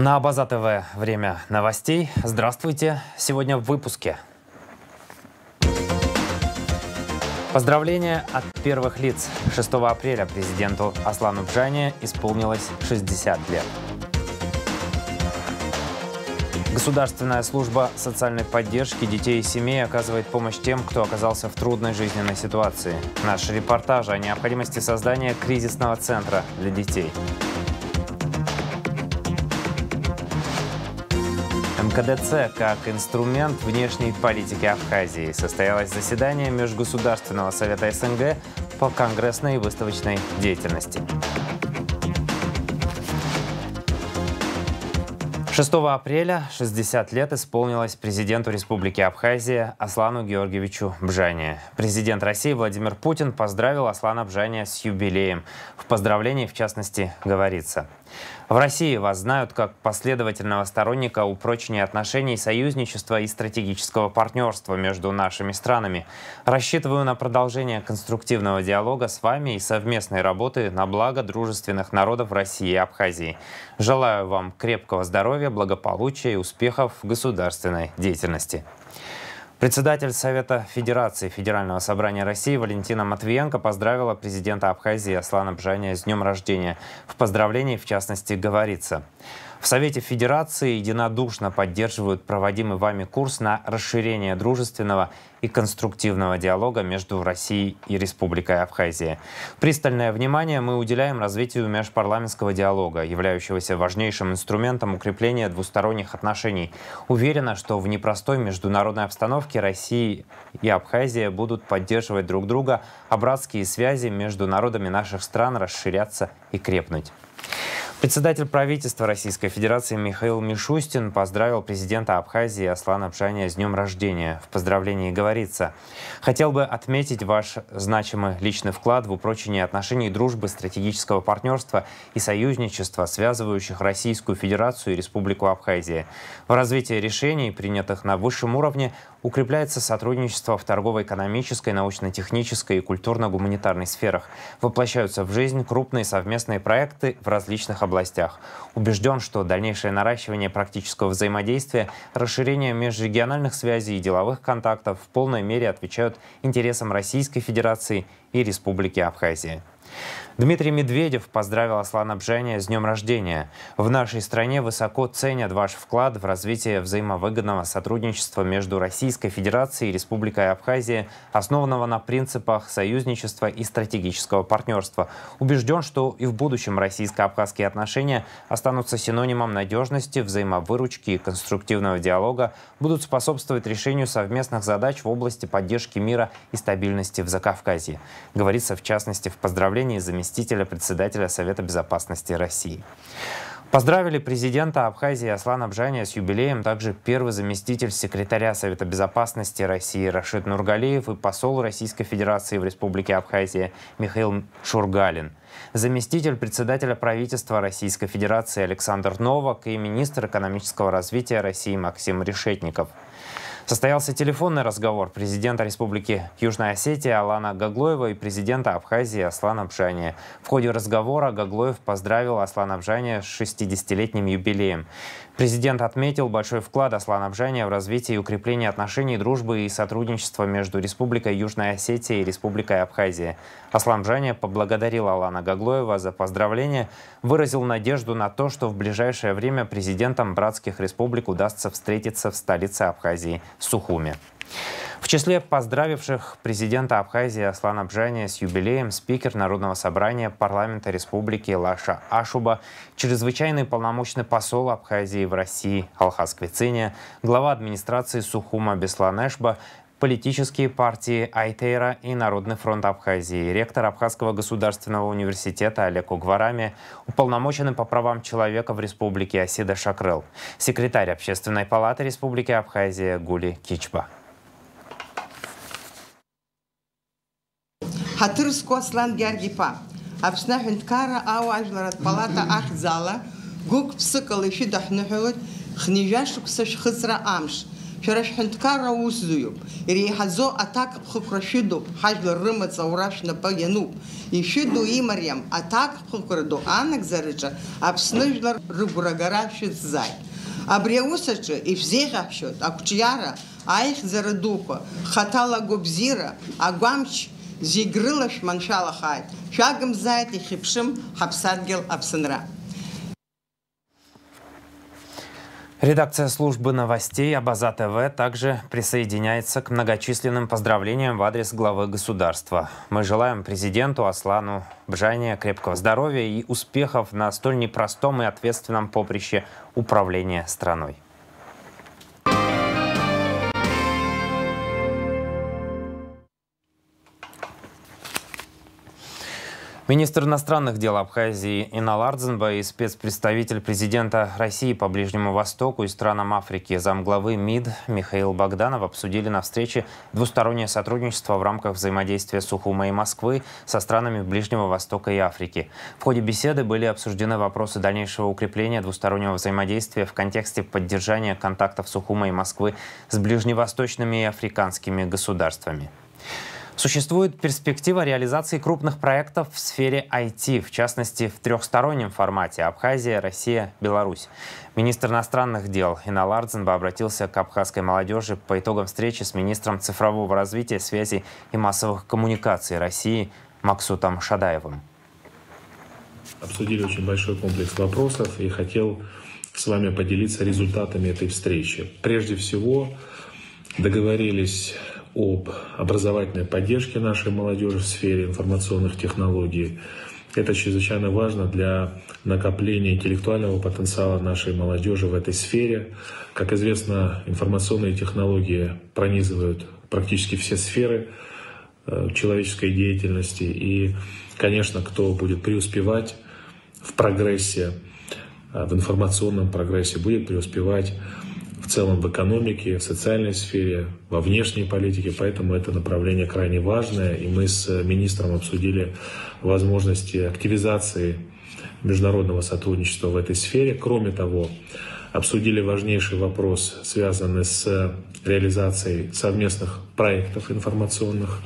На Абаза ТВ время новостей. Здравствуйте. Сегодня в выпуске. Поздравления от первых лиц. 6 апреля президенту Аслану Бжане исполнилось 60 лет. Государственная служба социальной поддержки детей и семей оказывает помощь тем, кто оказался в трудной жизненной ситуации. Наш репортаж о необходимости создания кризисного центра для детей. МКДЦ как инструмент внешней политики Абхазии. Состоялось заседание Межгосударственного совета СНГ по конгрессной и выставочной деятельности. 6 апреля 60 лет исполнилось президенту Республики Абхазия Аслану Георгиевичу Бжане. Президент России Владимир Путин поздравил Аслана Бжане с юбилеем. В поздравлении, в частности, говорится: в России вас знают как последовательного сторонника упрочения отношений, союзничества и стратегического партнерства между нашими странами. Рассчитываю на продолжение конструктивного диалога с вами и совместной работы на благо дружественных народов России и Абхазии. Желаю вам крепкого здоровья, благополучия и успехов в государственной деятельности. Председатель Совета Федерации Федерального собрания России Валентина Матвиенко поздравила президента Абхазии Аслана Бжане с днем рождения. В поздравлении, в частности, говорится: в Совете Федерации единодушно поддерживают проводимый вами курс на расширение дружественного и конструктивного диалога между Россией и Республикой Абхазия. Пристальное внимание мы уделяем развитию межпарламентского диалога, являющегося важнейшим инструментом укрепления двусторонних отношений. Уверена, что в непростой международной обстановке Россия и Абхазия будут поддерживать друг друга, а братские связи между народами наших стран расширяться и крепнуть. Председатель правительства Российской Федерации Михаил Мишустин поздравил президента Абхазии Аслана Бжане с днем рождения. В поздравлении говорится: хотел бы отметить ваш значимый личный вклад в упрочение отношений дружбы, стратегического партнерства и союзничества, связывающих Российскую Федерацию и Республику Абхазия. В развитии решений, принятых на высшем уровне, укрепляется сотрудничество в торгово-экономической, научно-технической и культурно-гуманитарной сферах. Воплощаются в жизнь крупные совместные проекты в различных областях. Убежден, что дальнейшее наращивание практического взаимодействия, расширение межрегиональных связей и деловых контактов в полной мере отвечают интересам Российской Федерации и Республики Абхазия. Дмитрий Медведев поздравил Аслана Бжане с днем рождения. В нашей стране высоко ценят ваш вклад в развитие взаимовыгодного сотрудничества между Российской Федерацией и Республикой Абхазия, основанного на принципах союзничества и стратегического партнерства. Убежден, что и в будущем российско-абхазские отношения останутся синонимом надежности, взаимовыручки и конструктивного диалога, будут способствовать решению совместных задач в области поддержки мира и стабильности в Закавказье. Говорится, в частности, в поздравлении заместителя председателя Совета Безопасности России. Поздравили президента Абхазии Аслана Бжане с юбилеем также первый заместитель секретаря Совета Безопасности России Рашид Нургалиев и посол Российской Федерации в Республике Абхазия Михаил Шургалин, заместитель председателя правительства Российской Федерации Александр Новак и министр экономического развития России Максим Решетников. Состоялся телефонный разговор президента Республики Южная Осетия Алана Гаглоева и президента Абхазии Аслана Бжане. В ходе разговора Гаглоев поздравил Аслана Бжане с 60-летним юбилеем. Президент отметил большой вклад Аслана Бжане в развитие и укрепление отношений, дружбы и сотрудничества между Республикой Южная Осетия и Республикой Абхазия. Аслан Бжане поблагодарил Алана Гаглоева за поздравления, выразил надежду на то, что в ближайшее время президентам братских республик удастся встретиться в столице Абхазии Сухуми. В числе поздравивших президента Абхазии Аслана Бжане с юбилеем спикер Народного собрания парламента Республики Лаша Ашуба, чрезвычайный полномочный посол Абхазии в России Алхаз Квициния, глава администрации Сухума Беслан Эшба, политические партии Айтейра и Народный фронт Абхазии, ректор Абхазского государственного университета Олег Угварами, уполномоченный по правам человека в Республике Асида Шакрел, секретарь Общественной палаты Республики Абхазия Гули Кичба. Хатырску Аслан Георгипа, Апсна Хинткара Ауажларат палата Ахзала, Гук Псыкал и Фидахнухилут, Хнижашук Сашхызра Амш, Шараш хунткара уздуюб. Ирихазо атак пхукрашиду, хажла рымаца урашна пагянуб. Ишиду имарьям атак пхукраду анак зарыча, абсныжлар рыгурагара шитзай. Абриусачы и взехавшут, акучьяра, айх зарадупа, хатала губзира, агамч зигрылаш маншала хай. Шагом зайт и хипшим хапсадгел абсынра. Редакция службы новостей Абаза ТВ также присоединяется к многочисленным поздравлениям в адрес главы государства. Мы желаем президенту Аслану Бжане крепкого здоровья и успехов на столь непростом и ответственном поприще управления страной. Министр иностранных дел Абхазии Инал Ардзинба и спецпредставитель президента России по Ближнему Востоку и странам Африки замглавы МИД Михаил Богданов обсудили на встрече двустороннее сотрудничество в рамках взаимодействия Сухума и Москвы со странами Ближнего Востока и Африки. В ходе беседы были обсуждены вопросы дальнейшего укрепления двустороннего взаимодействия в контексте поддержания контактов Сухума и Москвы с ближневосточными и африканскими государствами. Существует перспектива реализации крупных проектов в сфере IT, в частности, в трехстороннем формате – Абхазия, Россия, Беларусь. Министр иностранных дел Инал Ардзинба обратился к абхазской молодежи по итогам встречи с министром цифрового развития, связи и массовых коммуникаций России Максутом Шадаевым. Обсудили очень большой комплекс вопросов и хотел с вами поделиться результатами этой встречи. Прежде всего, договорились об образовательной поддержке нашей молодежи в сфере информационных технологий. Это чрезвычайно важно для накопления интеллектуального потенциала нашей молодежи в этой сфере. Как известно, информационные технологии пронизывают практически все сферы человеческой деятельности. И, конечно, кто будет преуспевать в прогрессе, в информационном прогрессе, будет преуспевать в целом в экономике, в социальной сфере, во внешней политике. Поэтому это направление крайне важное. И мы с министром обсудили возможности активизации международного сотрудничества в этой сфере. Кроме того, обсудили важнейший вопрос, связанный с реализацией совместных проектов информационных.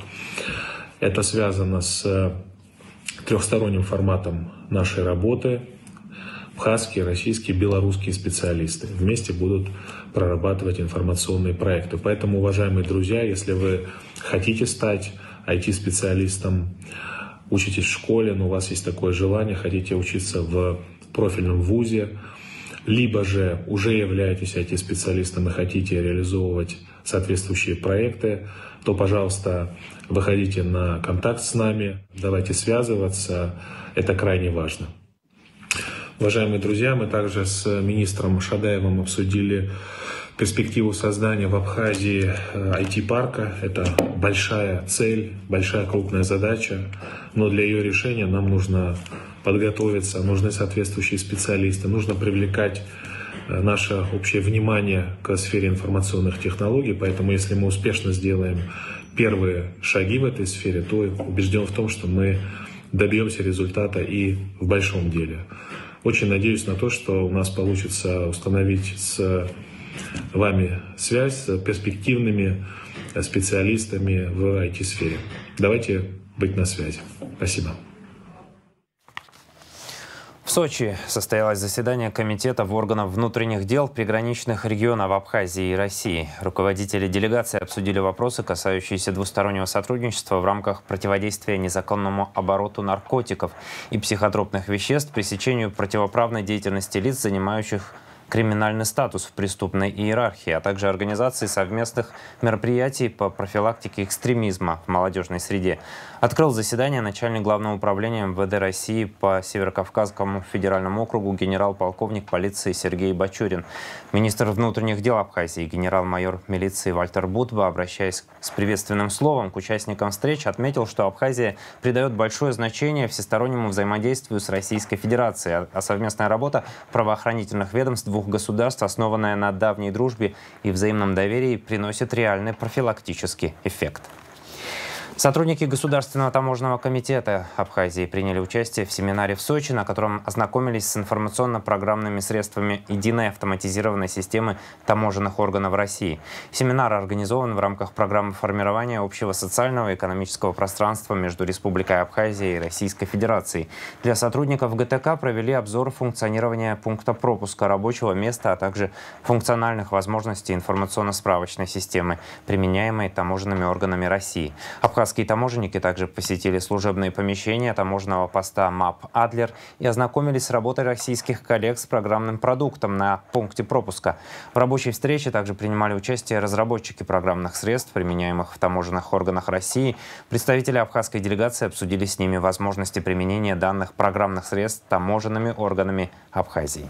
Это связано с трехсторонним форматом нашей работы. Абхазские, российские, белорусские специалисты вместе будут прорабатывать информационные проекты. Поэтому, уважаемые друзья, если вы хотите стать IT-специалистом, учитесь в школе, но у вас есть такое желание, хотите учиться в профильном вузе, либо же уже являетесь IT-специалистом и хотите реализовывать соответствующие проекты, то, пожалуйста, выходите на контакт с нами, давайте связываться, это крайне важно. Уважаемые друзья, мы также с министром Шадаевым обсудили перспективу создания в Абхазии IT-парка. Это большая цель, большая крупная задача, но для ее решения нам нужно подготовиться, нужны соответствующие специалисты, нужно привлекать наше общее внимание к сфере информационных технологий. Поэтому если мы успешно сделаем первые шаги в этой сфере, то убежден в том, что мы добьемся результата и в большом деле. Очень надеюсь на то, что у нас получится установить с вами связь с перспективными специалистами в IT-сфере. Давайте быть на связи. Спасибо. В Сочи состоялось заседание Комитета органов внутренних дел приграничных регионов Абхазии и России. Руководители делегации обсудили вопросы, касающиеся двустороннего сотрудничества в рамках противодействия незаконному обороту наркотиков и психотропных веществ, пресечению противоправной деятельности лиц, занимающих криминальный статус в преступной иерархии, а также организации совместных мероприятий по профилактике экстремизма в молодежной среде. Открыл заседание начальник Главного управления МВД России по Северокавказскому федеральному округу генерал-полковник полиции Сергей Бачурин. Министр внутренних дел Абхазии генерал-майор милиции Вальтер Бутба, обращаясь с приветственным словом к участникам встреч, отметил, что Абхазия придает большое значение всестороннему взаимодействию с Российской Федерацией, а совместная работа правоохранительных ведомств двух государств, основанная на давней дружбе и взаимном доверии, приносит реальный профилактический эффект. Сотрудники Государственного таможенного комитета Абхазии приняли участие в семинаре в Сочи, на котором ознакомились с информационно-программными средствами единой автоматизированной системы таможенных органов России. Семинар организован в рамках программы формирования общего социального и экономического пространства между Республикой Абхазия и Российской Федерацией. Для сотрудников ГТК провели обзор функционирования пункта пропуска рабочего места, а также функциональных возможностей информационно-справочной системы, применяемой таможенными органами России. Абхазские таможенники также посетили служебные помещения таможенного поста МАП «Адлер» и ознакомились с работой российских коллег с программным продуктом на пункте пропуска. В рабочей встрече также принимали участие разработчики программных средств, применяемых в таможенных органах России. Представители абхазской делегации обсудили с ними возможности применения данных программных средств таможенными органами Абхазии.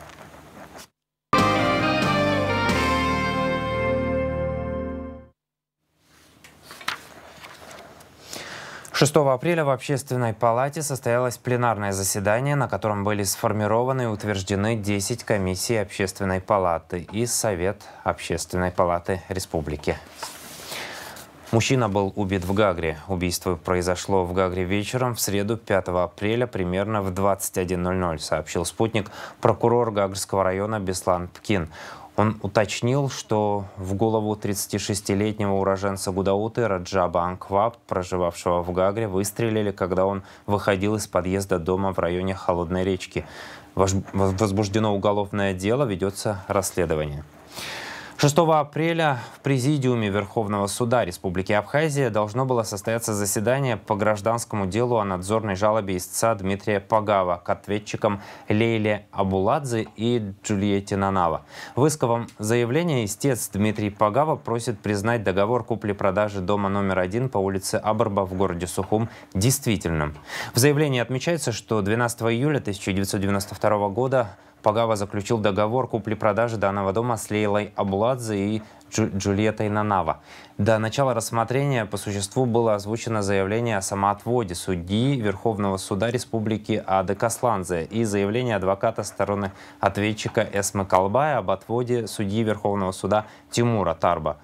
6 апреля в Общественной палате состоялось пленарное заседание, на котором были сформированы и утверждены 10 комиссий Общественной палаты и Совет Общественной палаты Республики. Мужчина был убит в Гагре. Убийство произошло в Гагре вечером в среду 5 апреля примерно в 21:00, сообщил «Спутник» прокурор Гагрского района Беслан Пкин. Он уточнил, что в голову 36-летнего уроженца Гудауты Раджаба Анкваб, проживавшего в Гагре, выстрелили, когда он выходил из подъезда дома в районе Холодной речки. Возбуждено уголовное дело, ведется расследование. 6 апреля в Президиуме Верховного суда Республики Абхазия должно было состояться заседание по гражданскому делу о надзорной жалобе истца Дмитрия Пагава к ответчикам Лейле Абуладзе и Джульетте Нанава. В исковом заявлении истец Дмитрий Пагава просит признать договор купли-продажи дома номер 1 по улице Абарба в городе Сухум действительным. В заявлении отмечается, что 12 июля 1992 года Пагава заключил договор купли-продажи данного дома с Лейлой Абуладзе и Джульеттой Нанава. До начала рассмотрения по существу было озвучено заявление о самоотводе судьи Верховного суда Республики А.Д. Касландзе и заявление адвоката стороны ответчика Эсмы Калбая об отводе судьи Верховного суда Тимура Тарба.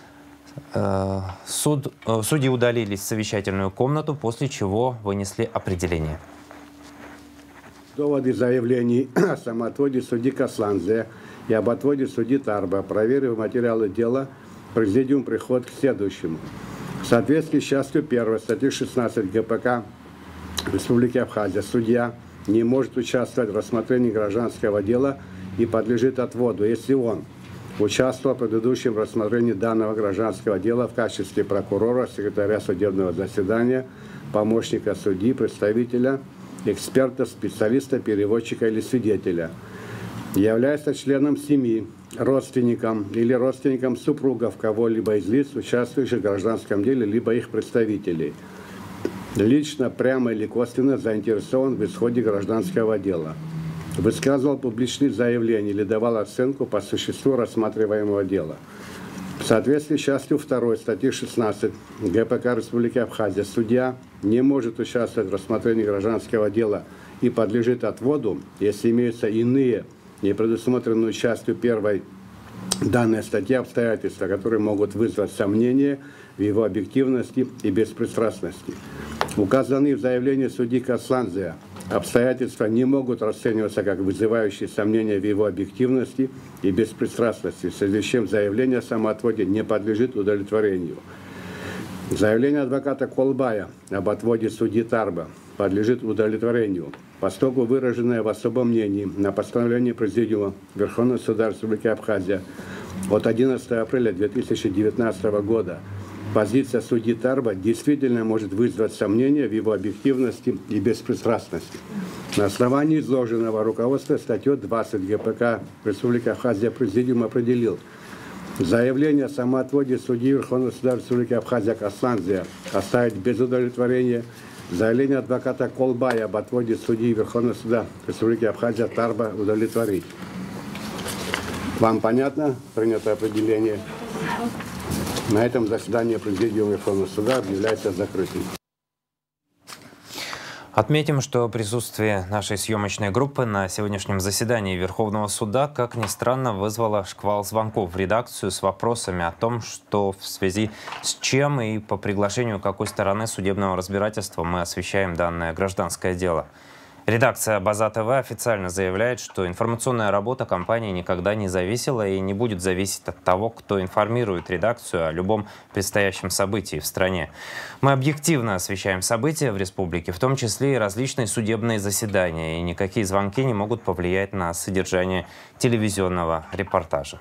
Судьи удалились в совещательную комнату, после чего вынесли определение. Доводы заявлений о самоотводе судьи Касландзе и об отводе судьи Тарба, проверив материалы дела, Президиум приходит к следующему. В соответствии с частью 1 статьи 16 ГПК Республики Абхазия судья не может участвовать в рассмотрении гражданского дела и подлежит отводу, если он участвовал в предыдущем рассмотрении данного гражданского дела в качестве прокурора, секретаря судебного заседания, помощника судьи, представителя, эксперта, специалиста, переводчика или свидетеля, является членом семьи, родственником или родственником супругов кого-либо из лиц, участвующих в гражданском деле, либо их представителей, лично, прямо или косвенно заинтересован в исходе гражданского дела, высказывал публичные заявления или давал оценку по существу рассматриваемого дела. В соответствии с частью 2 статьи 16 ГПК Республики Абхазия судья не может участвовать в рассмотрении гражданского дела и подлежит отводу, если имеются иные, не предусмотренные частью 1 данной статьи обстоятельства, которые могут вызвать сомнения в его объективности и беспристрастности. Указанные в заявлении судьи Касландзе обстоятельства не могут расцениваться как вызывающие сомнения в его объективности и беспристрастности, в связи с чем заявление о самоотводе не подлежит удовлетворению. Заявление адвоката Колбая об отводе судьи Тарба подлежит удовлетворению, поскольку выраженное в особом мнении на постановление Президиума Верховного суда Республики Абхазия от 11 апреля 2019 года позиция судьи Тарба действительно может вызвать сомнения в его объективности и беспристрастности. На основании изложенного руководства статьей 20 ГПК Республики Абхазия Президиум определил заявление о самоотводе судьи Верховного суда Республики Абхазия Касландзе оставить без удовлетворения, заявление адвоката Колбая об отводе судьи Верховного суда Республики Абхазия Тарба удовлетворить. Вам понятно принятое определение? На этом заседание Президиума Верховного суда объявляется закрытым. Отметим, что присутствие нашей съемочной группы на сегодняшнем заседании Верховного суда, как ни странно, вызвало шквал звонков в редакцию с вопросами о том, что в связи с чем и по приглашению какой стороны судебного разбирательства мы освещаем данное гражданское дело. Редакция База ТВ официально заявляет, что информационная работа компании никогда не зависела и не будет зависеть от того, кто информирует редакцию о любом предстоящем событии в стране. Мы объективно освещаем события в республике, в том числе и различные судебные заседания, и никакие звонки не могут повлиять на содержание телевизионного репортажа.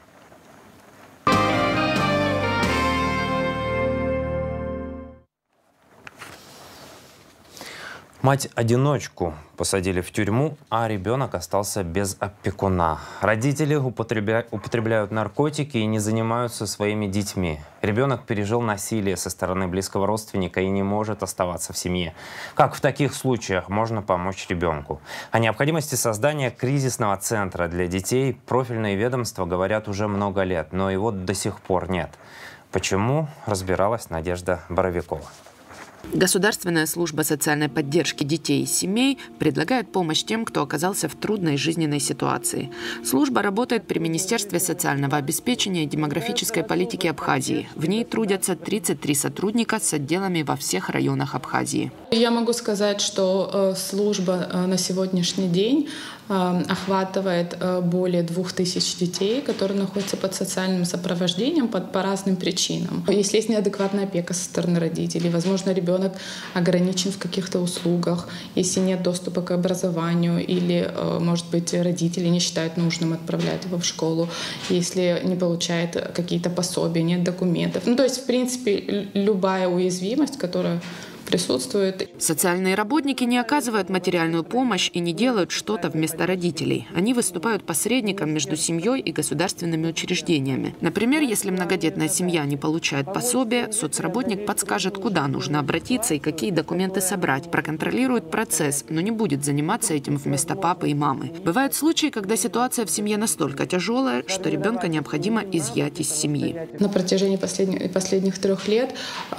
Мать-одиночку посадили в тюрьму, а ребенок остался без опекуна. Родители употребляют наркотики и не занимаются своими детьми. Ребенок пережил насилие со стороны близкого родственника и не может оставаться в семье. Как в таких случаях можно помочь ребенку? О необходимости создания кризисного центра для детей профильные ведомства говорят уже много лет, но его до сих пор нет. Почему, разбиралась Надежда Боровикова. Государственная служба социальной поддержки детей и семей предлагает помощь тем, кто оказался в трудной жизненной ситуации. Служба работает при Министерстве социального обеспечения и демографической политики Абхазии. В ней трудятся 33 сотрудника с отделами во всех районах Абхазии. Я могу сказать, что служба на сегодняшний день охватывает более 2000 детей, которые находятся под социальным сопровождением по разным причинам. Если есть неадекватная опека со стороны родителей, возможно, ребенок ограничен в каких-то услугах, если нет доступа к образованию или, может быть, родители не считают нужным отправлять его в школу, если не получает какие-то пособия, нет документов. То есть, в принципе, любая уязвимость, которая присутствует. Социальные работники не оказывают материальную помощь и не делают что-то вместо родителей. Они выступают посредником между семьей и государственными учреждениями. Например, если многодетная семья не получает пособие, соцработник подскажет, куда нужно обратиться и какие документы собрать, проконтролирует процесс, но не будет заниматься этим вместо папы и мамы. Бывают случаи, когда ситуация в семье настолько тяжелая, что ребенка необходимо изъять из семьи. На протяжении последних 3 лет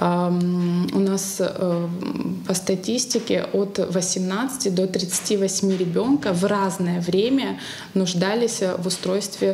у нас по статистике от 18 до 38 ребенка в разное время нуждались в устройстве,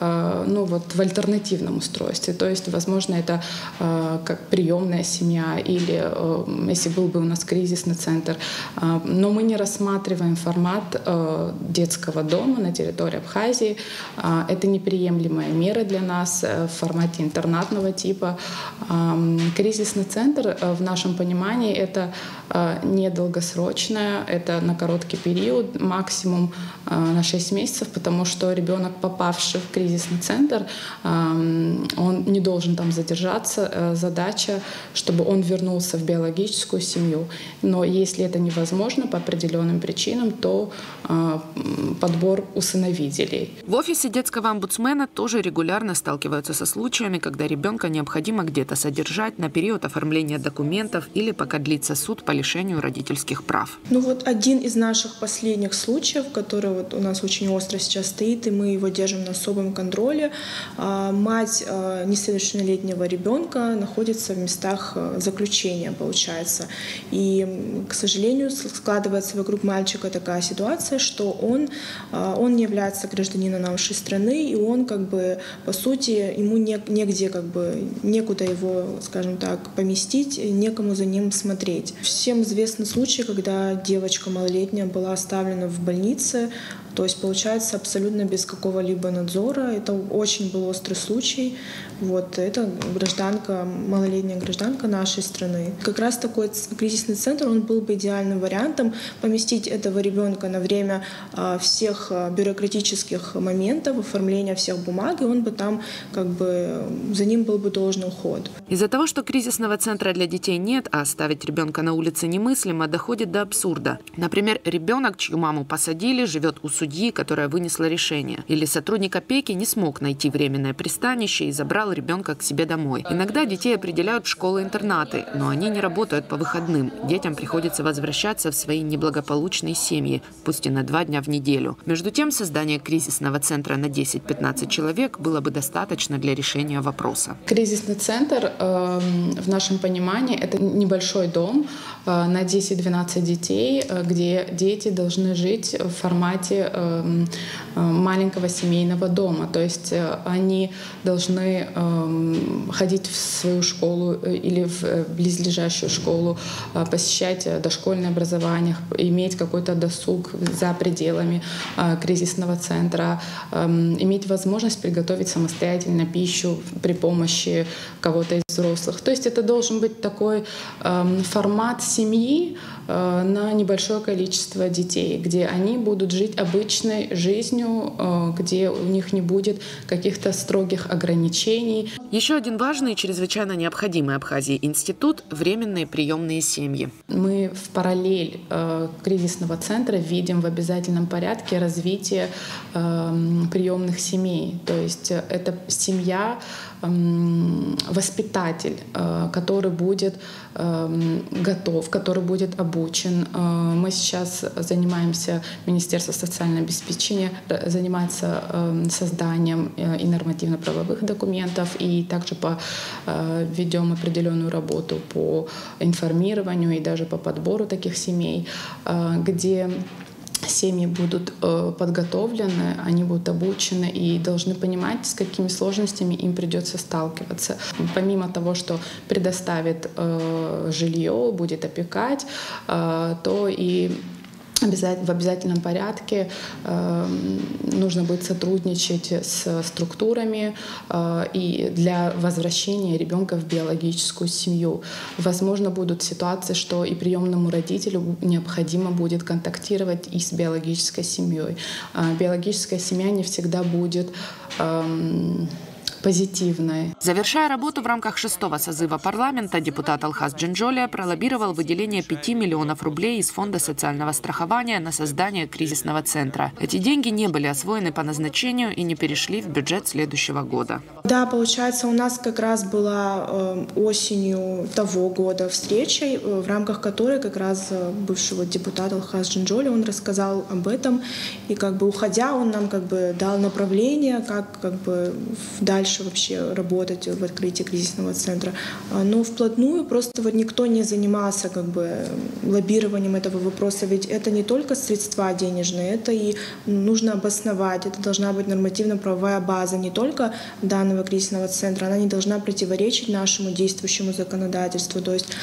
в альтернативном устройстве. То есть, возможно, это как приемная семья или если был бы у нас кризисный центр. Но мы не рассматриваем формат детского дома на территории Абхазии. Это неприемлемая мера для нас в формате интернатного типа. Кризисный центр в нашем понимании это недолгосрочное, это на короткий период, максимум на 6 месяцев, потому что ребенок, попавший в кризисный центр, он не должен там задержаться. Задача, чтобы он вернулся в биологическую семью. Но если это невозможно по определенным причинам, то подбор усыновителей. В офисе детского омбудсмена тоже регулярно сталкиваются со случаями, когда ребенка необходимо где-то содержать на период оформления документов или пока длится суд по лишению родительских прав. Один из наших последних случаев, который у нас очень остро сейчас стоит, и мы его держим на особом контроле. Мать несовершеннолетнего ребенка находится в местах заключения, получается. И, к сожалению, складывается вокруг мальчика такая ситуация, что он не является гражданином нашей страны, и он, по сути, ему негде, некуда его, скажем так, поместить, некому за ним смотреть. Всем известны случаи, когда девочка малолетняя была оставлена в больнице, то есть, получается, абсолютно без какого-либо надзора. Это очень был острый случай. Это малолетняя гражданка нашей страны. Как раз такой кризисный центр, он был бы идеальным вариантом поместить этого ребенка на время всех бюрократических моментов, оформления всех бумаг, и он бы там, за ним был бы должный уход. Из-за того, что кризисного центра для детей нет, а оставить ребенка на улице немыслимо, доходит до абсурда. Например, ребенок, чью маму посадили, живет у судьи, которая вынесла решение. Или сотрудник опеки не смог найти временное пристанище и забрал ребенка к себе домой. Иногда детей определяют в школы-интернаты, но они не работают по выходным. Детям приходится возвращаться в свои неблагополучные семьи, пусть и на 2 дня в неделю. Между тем, создание кризисного центра на 10-15 человек было бы достаточно для решения вопроса. Кризисный центр, в нашем понимании, это небольшое большой дом на 10-12 детей, где дети должны жить в формате маленького семейного дома. То есть они должны ходить в свою школу или в близлежащую школу, посещать дошкольное образование, иметь какой-то досуг за пределами кризисного центра, иметь возможность приготовить самостоятельно пищу при помощи кого-то из взрослых. То есть это должен быть такой формат семьи на небольшое количество детей, где они будут жить обычной жизнью, где у них не будет каких-то строгих ограничений. Еще один важный и чрезвычайно необходимый Абхазии институт – временные приемные семьи. Мы в параллель кризисного центра видим в обязательном порядке развитие приемных семей. То есть это семья, воспитатель, который будет готов, который будет обучен. Мы сейчас занимаемся, Министерство социального обеспечения занимается созданием и нормативно-правовых документов, и также ведем определенную работу по информированию и даже по подбору таких семей, где семьи будут подготовлены, они будут обучены и должны понимать, с какими сложностями им придется сталкиваться. Помимо того, что предоставит жилье, будет опекать, то и в обязательном порядке нужно будет сотрудничать с структурами и для возвращения ребенка в биологическую семью. Возможно, будут ситуации, что и приемному родителю необходимо будет контактировать и с биологической семьей. Биологическая семья не всегда будет позитивной. Завершая работу в рамках 6-го созыва парламента, депутат Алхаз Джинджолия пролоббировал выделение 5 миллионов рублей из Фонда социального страхования на создание кризисного центра. Эти деньги не были освоены по назначению и не перешли в бюджет следующего года. Да, получается, у нас как раз была осенью того года встреча, в рамках которой как раз бывший депутат Алхаз Джинджолия, он рассказал об этом, и уходя, он нам дал направление, как дальше вообще работать в открытии кризисного центра. Но вплотную просто никто не занимался лоббированием этого вопроса, ведь это не только средства денежные, это и нужно обосновать, это должна быть нормативно-правовая база не только данного кризисного центра, она не должна противоречить нашему действующему законодательству, то есть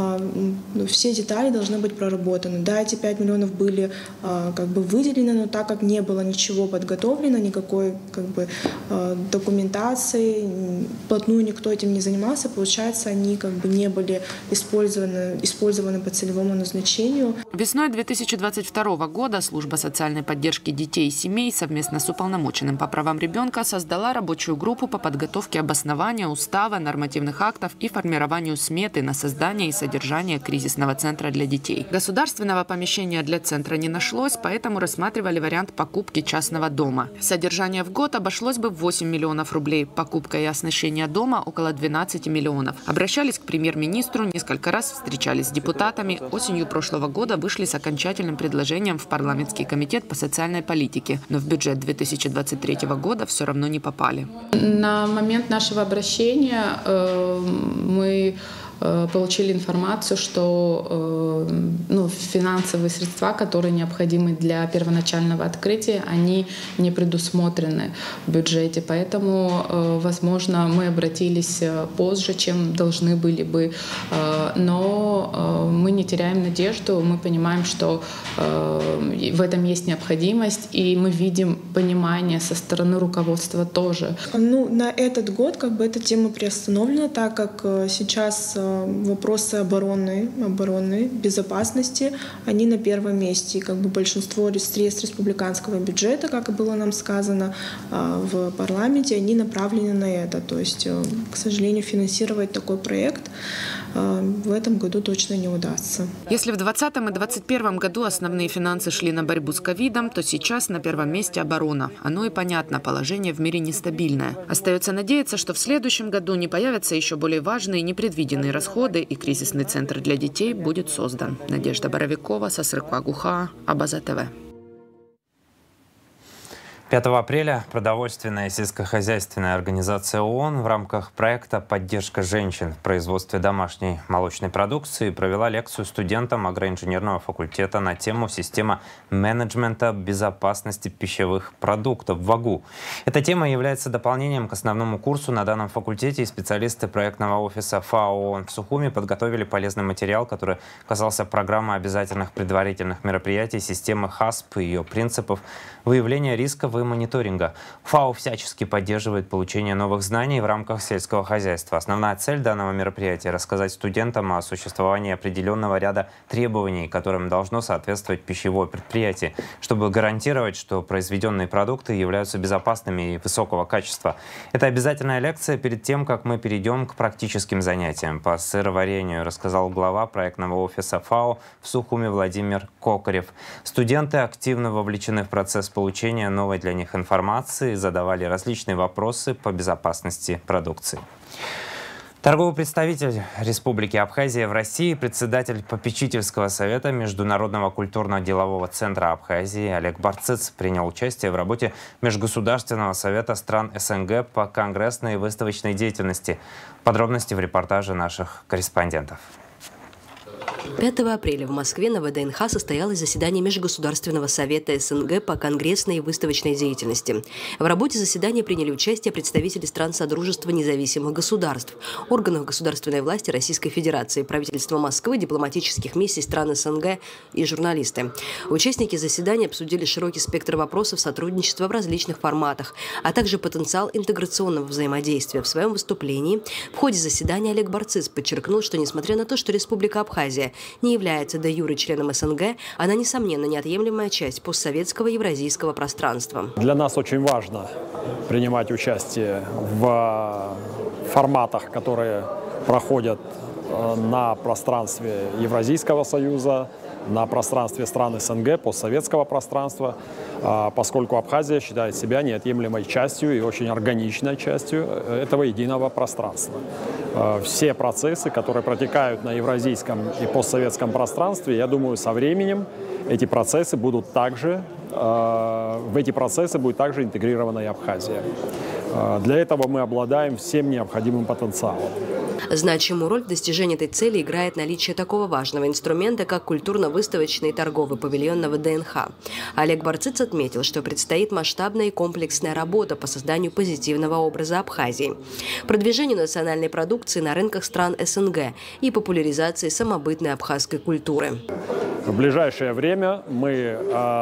все детали должны быть проработаны. Да, эти 5 миллионов были выделены, но так как не было ничего подготовлено, никакой документации, вплотную никто этим не занимался, получается, они не были использованы по целевому назначению. Весной 2022 года Служба социальной поддержки детей и семей совместно с уполномоченным по правам ребенка создала рабочую группу по подготовке обоснования, устава, нормативных актов и формированию сметы на создание и содержание кризисного центра для детей. Государственного помещения для центра не нашлось, поэтому рассматривали вариант покупки частного дома. Содержание в год обошлось бы в 8 миллионов рублей. Покупка и оснащение дома около 12 миллионов. Обращались к премьер-министру, несколько раз встречались с депутатами. Осенью прошлого года вышли с окончательным предложением в парламентский комитет по социальной политике, но в бюджет 2023 года все равно не попали. На момент нашего обращения мы получили информацию, что финансовые средства, которые необходимы для первоначального открытия, они не предусмотрены в бюджете. Поэтому, возможно, мы обратились позже, чем должны были бы. Но мы не теряем надежду, мы понимаем, что в этом есть необходимость, и мы видим понимание со стороны руководства тоже. На этот год эта тема приостановлена, так как сейчас вопросы оборонной безопасности, они на первом месте. И большинство средств республиканского бюджета, как и было нам сказано в парламенте, они направлены на это. То есть, к сожалению, финансировать такой проект в этом году точно не удастся. Если в 2020 и 2021 году основные финансы шли на борьбу с ковидом, то сейчас на первом месте оборона. Оно и понятно, положение в мире нестабильное. Остается надеяться, что в следующем году не появятся еще более важные непредвиденные расходы, и кризисный центр для детей будет создан. Надежда Боровикова, Сасрыква Гуха, Абаза ТВ. 5 апреля продовольственная и сельскохозяйственная организация ООН в рамках проекта «Поддержка женщин в производстве домашней молочной продукции» провела лекцию студентам агроинженерного факультета на тему «Система менеджмента безопасности пищевых продуктов» ВАГУ. Эта тема является дополнением к основному курсу на данном факультете, и специалисты проектного офиса ФАО ООН в Сухуми подготовили полезный материал, который касался программы обязательных предварительных мероприятий системы ХАСП и ее принципов выявления рисков и мониторинга. ФАО всячески поддерживает получение новых знаний в рамках сельского хозяйства. Основная цель данного мероприятия – рассказать студентам о существовании определенного ряда требований, которым должно соответствовать пищевое предприятие, чтобы гарантировать, что произведенные продукты являются безопасными и высокого качества. Это обязательная лекция перед тем, как мы перейдем к практическим занятиям по сыроварению, рассказал глава проектного офиса ФАО в Сухуми Владимир Кокарев. Студенты активно вовлечены в процесс получения новой для них информации, задавали различные вопросы по безопасности продукции. Торговый представитель Республики Абхазия в России, председатель попечительского совета Международного культурно-делового центра Абхазии Олег Барциц принял участие в работе Межгосударственного совета стран СНГ по конгрессной и выставочной деятельности. Подробности в репортаже наших корреспондентов. 5 апреля в Москве на ВДНХ состоялось заседание Межгосударственного совета СНГ по конгрессной и выставочной деятельности. В работе заседания приняли участие представители стран Содружества независимых государств, органов государственной власти Российской Федерации, правительства Москвы, дипломатических миссий стран СНГ и журналисты. Участники заседания обсудили широкий спектр вопросов сотрудничества в различных форматах, а также потенциал интеграционного взаимодействия. В своем выступлении в ходе заседания Олег Барциц подчеркнул, что несмотря на то, что Республика Абхазия не является де-юре членом СНГ, она, несомненно, неотъемлемая часть постсоветского евразийского пространства. Для нас очень важно принимать участие в форматах, которые проходят на пространстве Евразийского союза, на пространстве стран СНГ, постсоветского пространства, поскольку Абхазия считает себя неотъемлемой частью и очень органичной частью этого единого пространства. Все процессы, которые протекают на евразийском и постсоветском пространстве, я думаю, со временем в эти процессы будет также интегрирована и Абхазия. Для этого мы обладаем всем необходимым потенциалом. Значимую роль в достижении этой цели играет наличие такого важного инструмента, как культурно-выставочный и торговый павильон на ВДНХ. Олег Барциц отметил, что предстоит масштабная и комплексная работа по созданию позитивного образа Абхазии, продвижению национальной продукции на рынках стран СНГ и популяризации самобытной абхазской культуры. В ближайшее время мы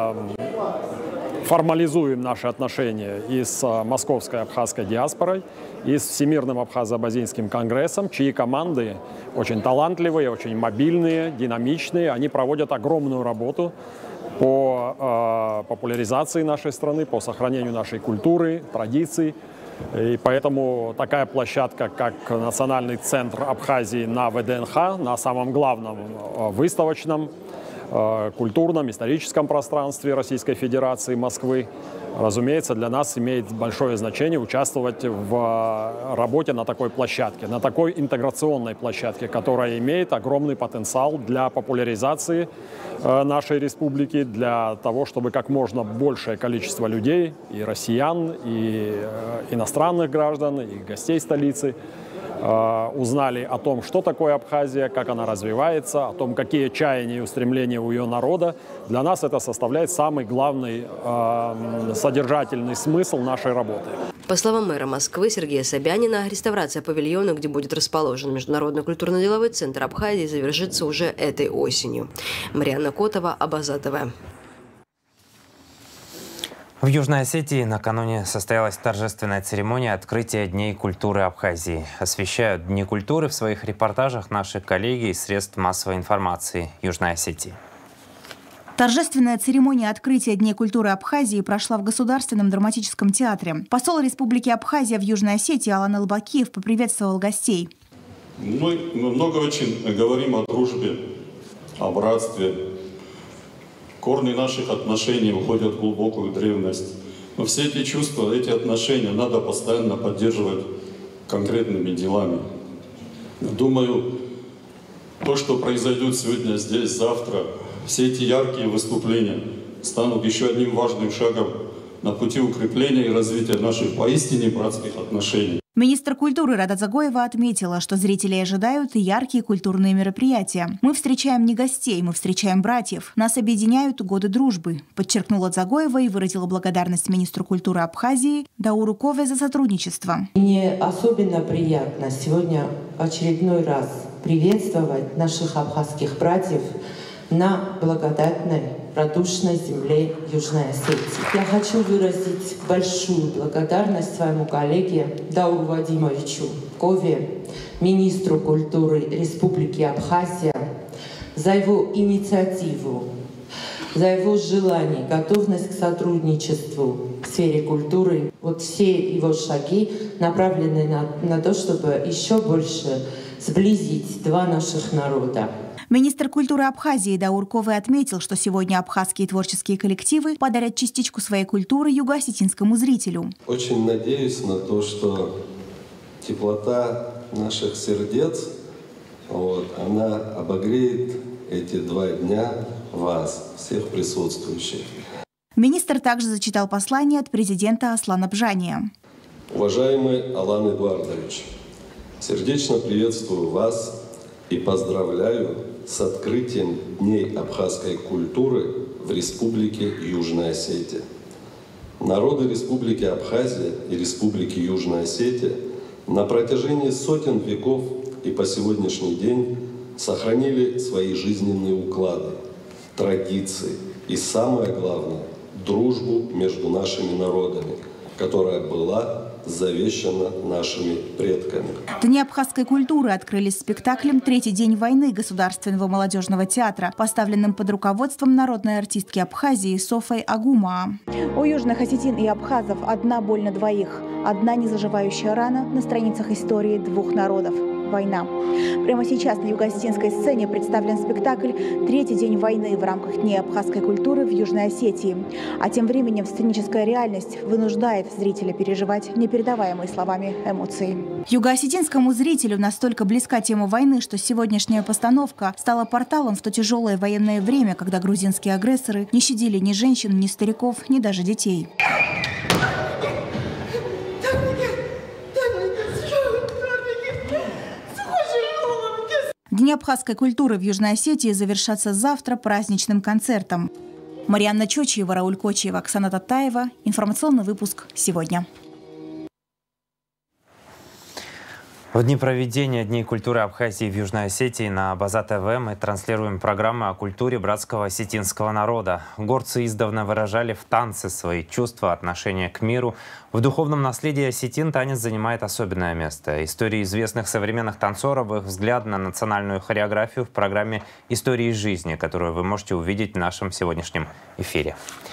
формализуем наши отношения и с московской абхазской диаспорой, и с Всемирным абхазо-абазинским конгрессом, чьи команды очень талантливые, очень мобильные, динамичные. Они проводят огромную работу по популяризации нашей страны, по сохранению нашей культуры, традиций. И поэтому такая площадка, как Национальный центр Абхазии на ВДНХ, на самом главном выставочном, культурном, историческом пространстве Российской Федерации, Москвы, разумеется, для нас имеет большое значение участвовать в работе на такой площадке, на такой интеграционной площадке, которая имеет огромный потенциал для популяризации нашей республики, для того, чтобы как можно большее количество людей, и россиян, и иностранных граждан, и гостей столицы, узнали о том, что такое Абхазия, как она развивается, о том, какие чаяния и устремления у ее народа. Для нас это составляет самый главный содержательный смысл нашей работы. По словам мэра Москвы Сергея Собянина, реставрация павильона, где будет расположен Международный культурно-деловой центр Абхазии, завершится уже этой осенью. Марьяна Котова, Абазатова. В Южной Осетии накануне состоялась торжественная церемония открытия Дней культуры Абхазии. Освещают Дни культуры в своих репортажах наши коллеги из средств массовой информации Южной Осетии. Торжественная церемония открытия Дней культуры Абхазии прошла в Государственном драматическом театре. Посол Республики Абхазия в Южной Осетии Алан Элбакиев поприветствовал гостей. Мы много очень говорим о дружбе, о братстве. Корни наших отношений уходят в глубокую древность. Но все эти чувства, эти отношения надо постоянно поддерживать конкретными делами. Думаю, то, что произойдет сегодня здесь, завтра, все эти яркие выступления станут еще одним важным шагом на пути укрепления и развития наших поистине братских отношений. Министр культуры Рада Дзагоева отметила, что зрители ожидают яркие культурные мероприятия. «Мы встречаем не гостей, мы встречаем братьев. Нас объединяют годы дружбы», подчеркнула Дзагоева и выразила благодарность министру культуры Абхазии Дауру Кове за сотрудничество. Мне особенно приятно сегодня очередной раз приветствовать наших абхазских братьев на благодатной, радушной земле Южной Осетии. Я хочу выразить большую благодарность своему коллеге Дауру Вадимовичу Кове, министру культуры Республики Абхазия, за его инициативу, за его желание, готовность к сотрудничеству в сфере культуры. Вот все его шаги направлены на то, чтобы еще больше сблизить два наших народа. Министр культуры Абхазии Даур Кове отметил, что сегодня абхазские творческие коллективы подарят частичку своей культуры юго-осетинскому зрителю. Очень надеюсь на то, что теплота наших сердец, она обогреет эти 2 дня вас, всех присутствующих. Министр также зачитал послание от президента Аслана Бжания. Уважаемый Алан Эдуардович, сердечно приветствую вас и поздравляю с открытием Дней абхазской культуры в Республике Южная Осетия. Народы Республики Абхазия и Республики Южная Осетия на протяжении сотен веков и по сегодняшний день сохранили свои жизненные уклады, традиции и, самое главное, дружбу между нашими народами, которая была завещана нашими предками. Дни абхазской культуры открылись спектаклем «Третий день войны» Государственного молодежного театра, поставленным под руководством народной артистки Абхазии Софой Агумаа. У южных осетин и абхазов одна боль на двоих, одна незаживающая рана на страницах истории двух народов – война. Прямо сейчас на юго-осетинской сцене представлен спектакль «Третий день войны» в рамках Дней абхазской культуры в Южной Осетии. А тем временем сценическая реальность вынуждает зрителя переживать непередаваемые словами эмоции. Юго-осетинскому зрителю настолько близка тема войны, что сегодняшняя постановка стала порталом в то тяжелое военное время, когда грузинские агрессоры не щадили ни женщин, ни стариков, ни даже детей. Дни абхазской культуры в Южной Осетии завершатся завтра праздничным концертом. Марианна Чочиева, Рауль Кочиева, Оксана Татаева. Информационный выпуск сегодня. В дни проведения Дней культуры Абхазии в Южной Осетии на База ТВ мы транслируем программы о культуре братского осетинского народа. Горцы издавна выражали в танце свои чувства, отношения к миру. В духовном наследии осетин танец занимает особенное место. Истории известных современных танцоров, их взгляд на национальную хореографию в программе «Истории жизни», которую вы можете увидеть в нашем сегодняшнем эфире.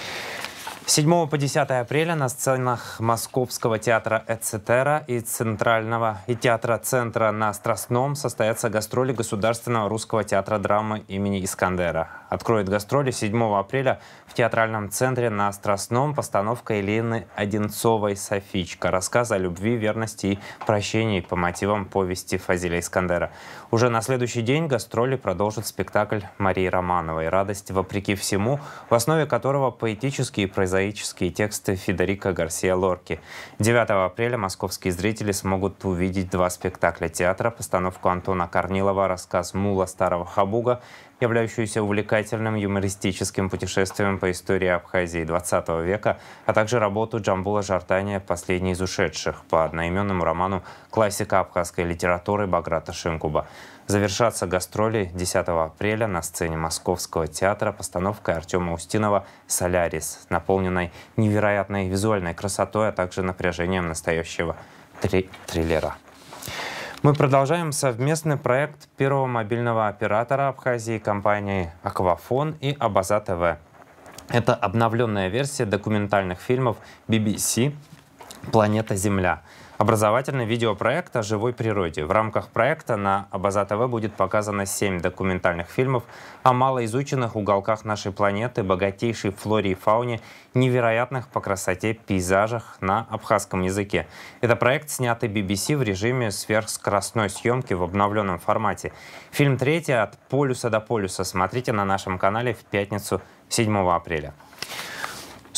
С 7 по 10 апреля на сценах Московского театра «Эцетера» и Центрального и театра «Центра» на Страстном состоятся гастроли Государственного русского театра драмы имени Искандера. Откроет гастроли 7 апреля в театральном центре на Страстном постановка Елены Одинцовой «Софичка». Рассказ о любви, верности и прощении по мотивам повести Фазиля Искандера. Уже на следующий день гастроли продолжит спектакль Марии Романовой «Радость вопреки всему», в основе которого поэтические и прозаические тексты Федерико Гарсия Лорки. 9 апреля московские зрители смогут увидеть 2 спектакля театра: постановку Антона Корнилова «Рассказ Мула старого Хабуга», являющуюся увлекательным юмористическим путешествием по истории Абхазии XX века, а также работу Джамбула Жартания «Последний из ушедших» по одноименному роману классика абхазской литературы Баграта Шинкуба. Завершатся гастроли 10 апреля на сцене Московского театра постановкой Артема Устинова «Солярис», наполненной невероятной визуальной красотой, а также напряжением настоящего триллера. Мы продолжаем совместный проект первого мобильного оператора Абхазии, компании «Аквафон» и Абаза ТВ. Это обновленная версия документальных фильмов BBC «Планета Земля». Образовательный видеопроект о живой природе. В рамках проекта на Абаза ТВ будет показано 7 документальных фильмов о малоизученных уголках нашей планеты, богатейшей флоре и фауне, невероятных по красоте пейзажах на абхазском языке. Это проект, снятый BBC в режиме сверхскоростной съемки в обновленном формате. Фильм 3 «От полюса до полюса» смотрите на нашем канале в пятницу 7 апреля.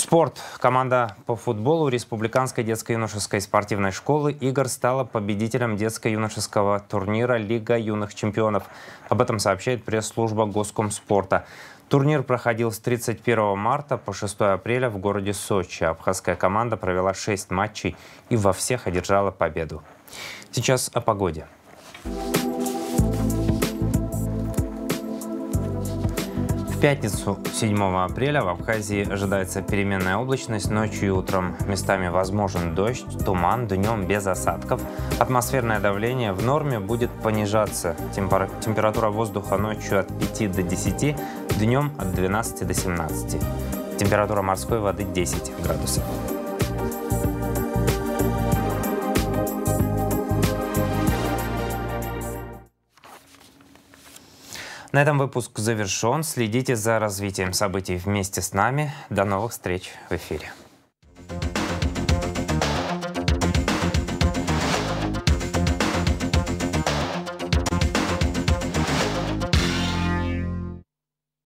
Спорт. Команда по футболу Республиканской детско-юношеской спортивной школы «Игр» стала победителем детско-юношеского турнира «Лига юных чемпионов». Об этом сообщает пресс-служба Госкомспорта. Турнир проходил с 31 марта по 6 апреля в городе Сочи. Абхазская команда провела 6 матчей и во всех одержала победу. Сейчас о погоде. В пятницу, 7 апреля, в Абхазии ожидается переменная облачность. Ночью и утром местами возможен дождь, туман, днем без осадков. Атмосферное давление в норме будет понижаться. Температура воздуха ночью от 5 до 10, днем от 12 до 17. Температура морской воды 10 градусов. На этом выпуск завершен. Следите за развитием событий вместе с нами. До новых встреч в эфире.